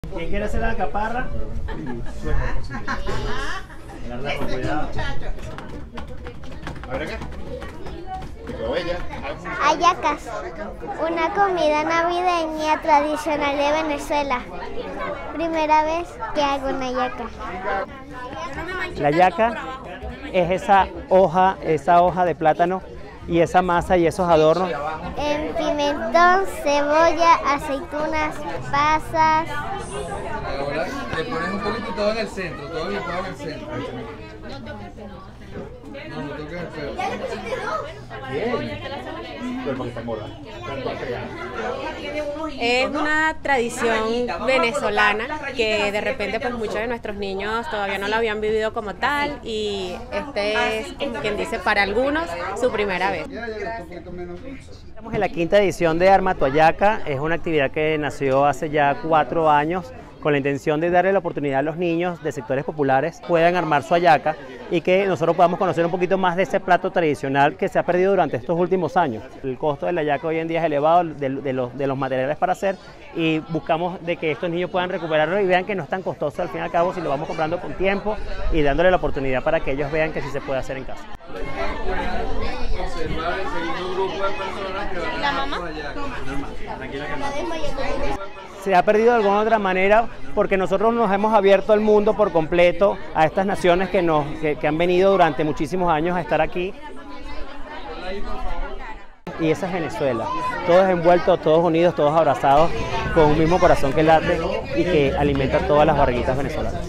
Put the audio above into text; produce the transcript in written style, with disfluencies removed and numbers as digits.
¿Quién quiere hacer la caparra? Agarra con cuidado. A ver acá. Bella. Hallacas, una comida navideña tradicional de Venezuela. Primera vez que hago una hallaca. La hallaca es esa hoja de plátano y esa masa y esos adornos. En pimentón, cebolla, aceitunas, pasas. Ahora le pones un poquito todo en el centro, todo licuado en el centro. No, no toques el pelo. Es una tradición venezolana que de repente pues muchos de nuestros niños todavía no la habían vivido como tal y este es, como quien dice, para algunos su primera vez. Estamos en la quinta edición de Arma tu Hallaca. Es una actividad que nació hace ya 4 años con la intención de darle la oportunidad a los niños de sectores populares puedan armar su hallaca y que nosotros podamos conocer un poquito más de ese plato tradicional que se ha perdido durante estos últimos años. El costo de la hallaca hoy en día es elevado de los materiales para hacer y buscamos de que estos niños puedan recuperarlo y vean que no es tan costoso al fin y al cabo si lo vamos comprando con tiempo y dándole la oportunidad para que ellos vean que sí se puede hacer en casa. Observar el segundo grupo de personas que van a armar su hallaca. Tranquila que no. Se ha perdido de alguna otra manera porque nosotros nos hemos abierto al mundo por completo, a estas naciones que han venido durante muchísimos años a estar aquí. Y esa es Venezuela, todos envueltos, todos unidos, todos abrazados, con un mismo corazón que late y que alimenta todas las barriguitas venezolanas.